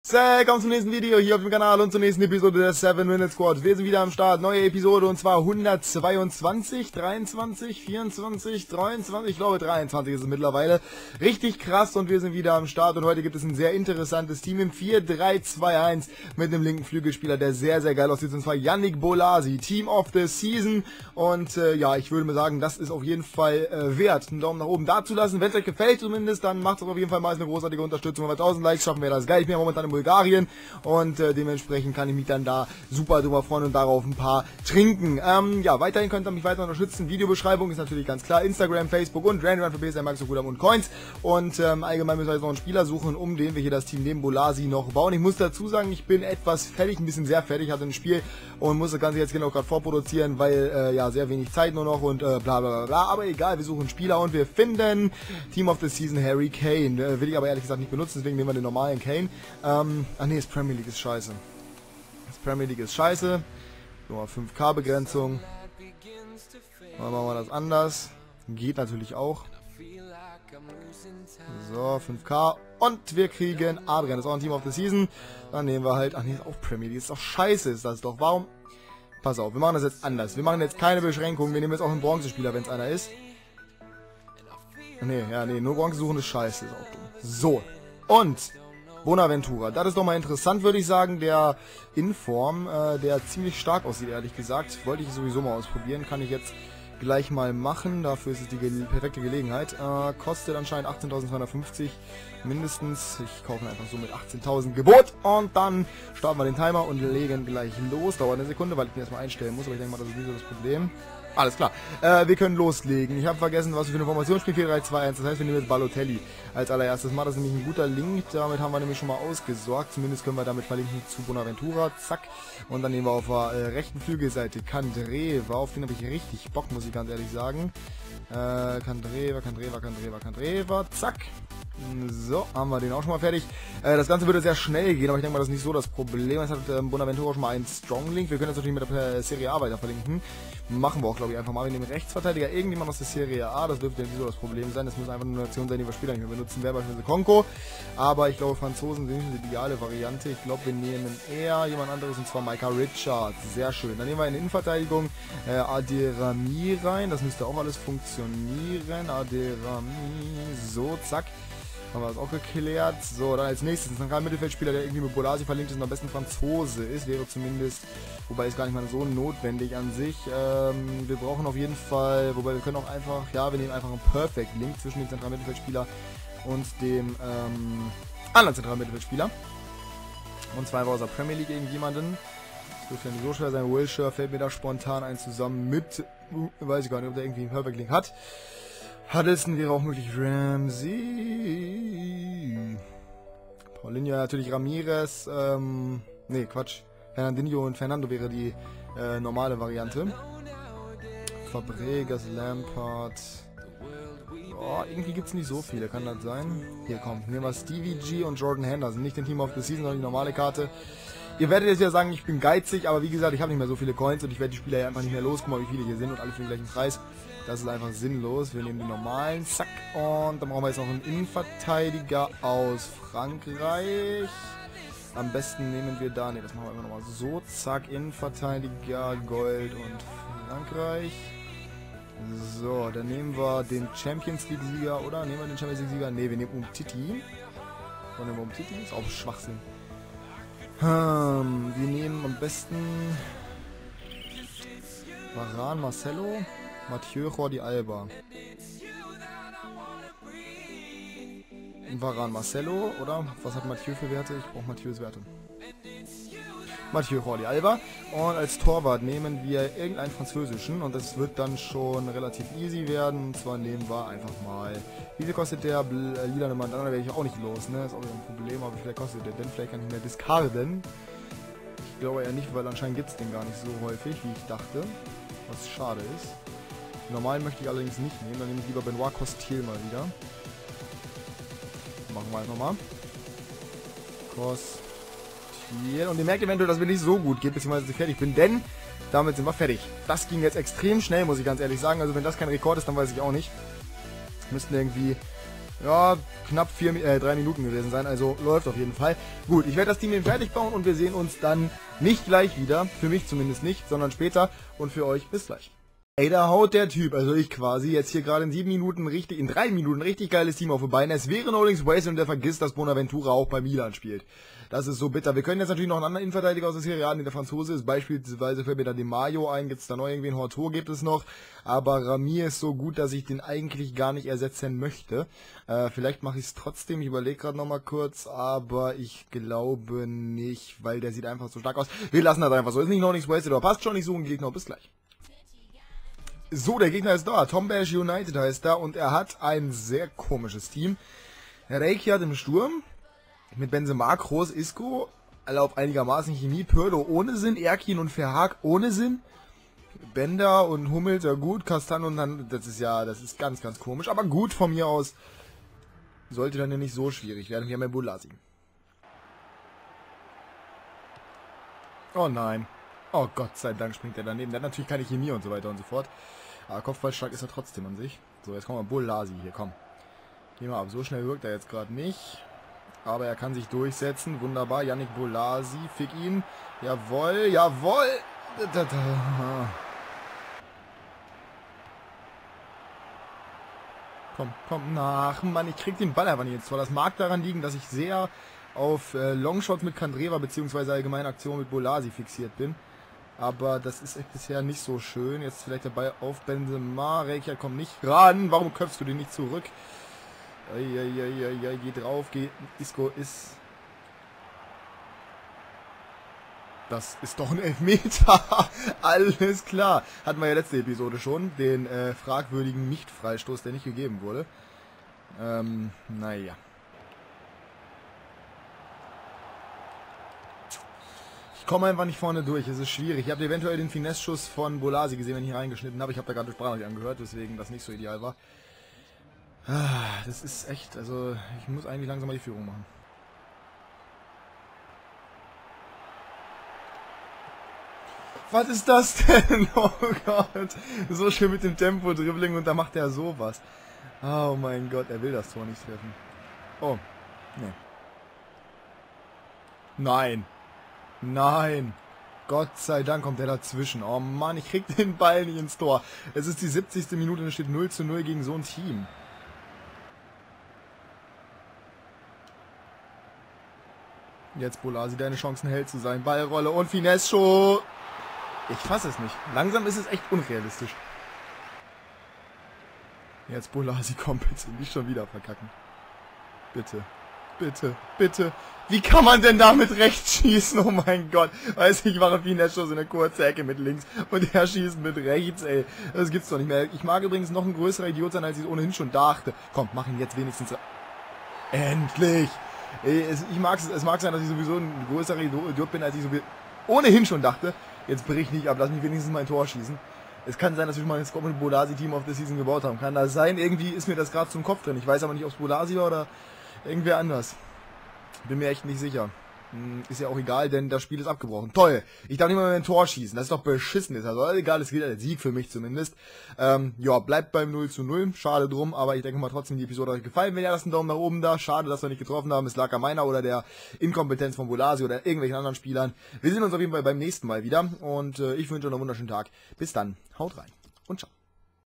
Willkommen zum nächsten Video hier auf dem Kanal und zur nächsten Episode der 7 Minute Squad. Wir sind wieder am Start, neue Episode und zwar 122, 23, 24, 23, ich glaube 23 ist es mittlerweile. Richtig krass und wir sind wieder am Start und heute gibt es ein sehr interessantes Team im 4-3-2-1 mit einem linken Flügelspieler, der sehr, sehr geil aussieht, und zwar Yannick Bolasie, Team of the Season. Und ja, ich würde mal sagen, das ist auf jeden Fall wert, einen Daumen nach oben da zu lassen. Wenn es euch gefällt zumindest, dann macht es auf jeden Fall mal eine großartige Unterstützung. Wenn wir 1000 Likes schaffen, wäre das geil. Ich bin ja momentan im Bulgarien und dementsprechend kann ich mich dann da super drüber freuen und darauf ein paar trinken. Ja, weiterhin könnt ihr mich weiter unterstützen. Videobeschreibung ist natürlich ganz klar. Instagram, Facebook und Random für BSM Max und Coins. Und allgemein müssen wir jetzt noch einen Spieler suchen, um den wir hier das Team neben Bolasie noch bauen. Ich muss dazu sagen, ich bin etwas fertig, ein bisschen sehr fertig, hatte ein Spiel und muss das Ganze jetzt genau gerade vorproduzieren, weil ja sehr wenig Zeit nur noch und bla bla bla bla. Aber egal, wir suchen einen Spieler und wir finden Team of the Season Harry Kane. Will ich aber ehrlich gesagt nicht benutzen, deswegen nehmen wir den normalen Kane. Ach nee, das Premier League ist scheiße. Das Premier League ist scheiße. Nur 5K Begrenzung. Dann machen wir das anders. Geht natürlich auch. So, 5K. Und wir kriegen Adrian. Das ist auch ein Team of the Season. Dann nehmen wir halt... Ach nee, ist auch Premier League. Ist doch scheiße, ist das doch. Warum? Pass auf, wir machen das jetzt anders. Wir machen jetzt keine Beschränkungen. Wir nehmen jetzt auch einen Bronzespieler, wenn es einer ist. Nee, ja, nee, nur Bronze suchen ist scheiße. Ist auch dumm. So. Und... Bonaventura, das ist doch mal interessant, würde ich sagen, der Inform, der ziemlich stark aussieht, ehrlich gesagt. Wollte ich sowieso mal ausprobieren, kann ich jetzt gleich mal machen, dafür ist es die perfekte Gelegenheit. Kostet anscheinend 18.250 mindestens, ich kaufe ihn einfach so mit 18.000 Gebot und dann starten wir den Timer und legen gleich los. Dauert eine Sekunde, weil ich mir erstmal einstellen muss, aber ich denke mal, das ist nicht so das Problem. Alles klar, wir können loslegen. Ich habe vergessen, was wir für eine Formation spielen, 4-3-2-1, das heißt, wir nehmen jetzt Balotelli als allererstes mal. Das ist nämlich ein guter Link, damit haben wir nämlich schon mal ausgesorgt. Zumindest können wir damit verlinken zu Bonaventura, zack. Und dann nehmen wir auf der rechten Flügelseite Candreva, auf den habe ich richtig Bock, muss ich ganz ehrlich sagen. Candreva, zack. So, haben wir den auch schon mal fertig. Das Ganze würde sehr schnell gehen, aber ich denke mal, das ist nicht so das Problem. Jetzt hat Bonaventura schon mal einen Strong Link. Wir können jetzt natürlich mit der Serie A weiter verlinken. Machen wir auch, glaube ich, einfach mal. Wir nehmen Rechtsverteidiger, irgendjemand aus der Serie A. Das dürfte ja nicht so das Problem sein. Das muss einfach eine Nation sein, die wir Spieler nicht mehr benutzen. Wäre beispielsweise Konko. Aber ich glaube, Franzosen sind die ideale Variante. Ich glaube, wir nehmen eher jemand anderes, und zwar Micah Richards. Sehr schön. Dann nehmen wir in Innenverteidigung Aderami rein. Das müsste auch alles funktionieren. Aderami. So, zack. Haben wir das auch geklärt. So, dann als nächstes ein zentraler Mittelfeldspieler, der irgendwie mit Bolasie verlinkt ist und am besten Franzose ist. Wäre zumindest, wobei ist gar nicht mal so notwendig an sich. Wir brauchen auf jeden Fall, wobei wir können auch einfach, ja, wir nehmen einfach einen Perfect Link zwischen dem zentralen Mittelfeldspieler und dem anderen zentralen Mittelfeldspieler. Und zwar aus der Premier League irgendjemanden. Das dürfte ja nicht so schwer sein. Wilshire fällt mir da spontan ein zusammen mit, weiß ich gar nicht, ob der irgendwie einen Perfect Link hat. Huddleston wäre auch möglich. Ramsey. Paulinho natürlich Ramirez. Nee, Quatsch. Fernandinho und Fernando wäre die normale Variante. Fabregas, Lampard. Oh, irgendwie gibt es nicht so viele, kann das sein? Hier kommt. Nehmen wir Stevie G und Jordan Henderson. Nicht den Team of the Season, sondern die normale Karte. Ihr werdet jetzt ja sagen, ich bin geizig, aber wie gesagt, ich habe nicht mehr so viele Coins und ich werde die Spieler ja einfach nicht mehr los. Guck mal, wie viele hier sind und alle für den gleichen Preis. Das ist einfach sinnlos. Wir nehmen den normalen, zack. Und dann brauchen wir jetzt noch einen Innenverteidiger aus Frankreich. Am besten nehmen wir da, ne, das machen wir immer nochmal so, zack, Innenverteidiger, Gold und Frankreich. So, dann nehmen wir den Champions League Sieger, oder? Nehmen wir den Champions League Sieger? Ne, wir nehmen Umtiti. Und nehmen wir Umtiti, ist auch Schwachsinn. Wir nehmen am besten Varane, Marcelo, Mathieu, Jordi Alba. Varane, Marcelo, oder? Was hat Mathieu für Werte? Ich brauche Mathieu's Werte. Mathieu, Jordi Alba. Und als Torwart nehmen wir irgendeinen französischen und das wird dann schon relativ easy werden. Und zwar nehmen wir einfach mal... Wie viel kostet der lila Mandana? Da werde ich auch nicht los, ne? Ist auch wieder ein Problem, aber wie viel kostet der denn? Vielleicht kann ich mehr discarden. Ich glaube ja nicht, weil anscheinend gibt es den gar nicht so häufig, wie ich dachte. Was schade ist. Normal möchte ich allerdings nicht nehmen, dann nehme ich lieber Benoit Costil mal wieder. Machen wir einfach mal. Costil. Und ihr merkt eventuell, dass mir nicht so gut geht, bis ich mal fertig bin, denn damit sind wir fertig. Das ging jetzt extrem schnell, muss ich ganz ehrlich sagen. Also wenn das kein Rekord ist, dann weiß ich auch nicht. Müssten irgendwie ja, knapp 3 Minuten gewesen sein, also läuft auf jeden Fall. Gut, ich werde das Team eben fertig bauen und wir sehen uns dann nicht gleich wieder, für mich zumindest nicht, sondern später und für euch bis gleich. Ey, da haut der Typ, also ich quasi, jetzt hier gerade in 3 Minuten richtig geiles Team auf die Beine. Es wäre no links Wasted und der vergisst, dass Bonaventura auch bei Milan spielt. Das ist so bitter. Wir können jetzt natürlich noch einen anderen Innenverteidiger aus der Serie A, der Franzose ist. Beispielsweise fällt mir da Di Maio ein, gibt es da noch irgendwie einen Horto, gibt es noch. Aber Rami ist so gut, dass ich den eigentlich gar nicht ersetzen möchte. Vielleicht mache ich es trotzdem, ich überlege gerade nochmal kurz, aber ich glaube nicht, weil der sieht einfach so stark aus. Wir lassen das einfach so. Ist nicht no links Wasted, aber passt schon nicht so ein Gegner. Bis gleich. So, der Gegner ist da. Tombash United heißt da und er hat ein sehr komisches Team. Reikiat im Sturm mit Benzema, Kroos, Isco, alle auf einigermaßen Chemie, Pirlo ohne Sinn, Erkin und Verhaag ohne Sinn, Bender und Hummels, ja gut, Kastan und dann, das ist ganz, ganz komisch, aber gut von mir aus, sollte dann ja nicht so schwierig werden. Wir haben ja Boulasi. Oh nein. Oh Gott sei Dank springt er daneben. Der hat natürlich keine Chemie und so weiter und so fort. Aber kopfballstark ist er trotzdem an sich. So, jetzt kommen wir Boulasi hier, komm. Geh mal ab. So schnell wirkt er jetzt gerade nicht. Aber er kann sich durchsetzen. Wunderbar. Yannick Boulasi, fick ihn. Jawohl, jawohl. Komm, komm nach. Mann, ich krieg den Ball einfach nicht ins Tor. Das mag daran liegen, dass ich sehr auf Longshots mit Kandreva bzw. allgemeine Aktion mit Boulasi fixiert bin. Aber das ist bisher nicht so schön. Jetzt vielleicht der Ball auf Benzema. Reikiat kommt nicht ran. Warum köpfst du den nicht zurück? Geh drauf. Isco ist... Das ist doch ein Elfmeter. Alles klar. Hatten wir ja letzte Episode schon. Den fragwürdigen Nicht-Freistoß, der nicht gegeben wurde. Naja. Ich komme einfach nicht vorne durch, es ist schwierig. Ich habe eventuell den Finesse-Schuss von Boulasi gesehen, wenn ich hier reingeschnitten habe. Ich habe da gerade Sprachnachricht angehört, weswegen das nicht so ideal war. Das ist echt, also ich muss eigentlich langsam mal die Führung machen. Was ist das denn? Oh Gott. So schön mit dem Tempo-Dribbling und da macht er sowas. Oh mein Gott, er will das Tor nicht treffen. Oh, nee. Nein. Nein. Gott sei Dank kommt der dazwischen. Oh Mann, ich krieg den Ball nicht ins Tor. Es ist die 70. Minute und es steht 0:0 gegen so ein Team. Jetzt Boulasi, deine Chancen Held zu sein. Ballrolle und Finesse-Show. Ich fasse es nicht. Langsam ist es echt unrealistisch. Jetzt Boulasi, komm bitte. Nicht schon wieder verkacken. Bitte. Bitte, bitte. Wie kann man denn da mit rechts schießen? Oh mein Gott. Weiß ich, mache Finesse-Schuss in eine kurze Ecke mit links und er schießt mit rechts, ey. Das gibt's doch nicht mehr. Ich mag übrigens noch ein größerer Idiot sein, als ich es ohnehin schon dachte. Komm, mach ihn jetzt wenigstens. Endlich! Ey, es mag sein, dass ich sowieso ein größerer Idiot bin, als ich ohnehin schon dachte. Jetzt brich nicht ab, lass mich wenigstens mein Tor schießen. Es kann sein, dass wir mal ein Scott mit Boulasi-Team auf der Season gebaut haben. Kann das sein? Irgendwie ist mir das gerade zum Kopf drin. Ich weiß aber nicht, ob es Boulasi war oder irgendwer anders. Bin mir echt nicht sicher. Ist ja auch egal, denn das Spiel ist abgebrochen. Toll. Ich darf nicht mal mehr ein Tor schießen. Das ist doch beschissen. Ist also egal, es geht ja der Sieg für mich zumindest. Ja, bleibt beim 0:0. Schade drum, aber ich denke mal trotzdem, die Episode hat euch gefallen. Wenn ihr lasst einen Daumen nach oben da. Schade, dass wir nicht getroffen haben. Es lag an meiner oder der Inkompetenz von Boulasi oder irgendwelchen anderen Spielern. Wir sehen uns auf jeden Fall beim nächsten Mal wieder. Und ich wünsche euch noch einen wunderschönen Tag. Bis dann. Haut rein. Und ciao.